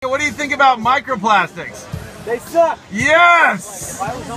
What do you think about microplastics? They suck. Yes!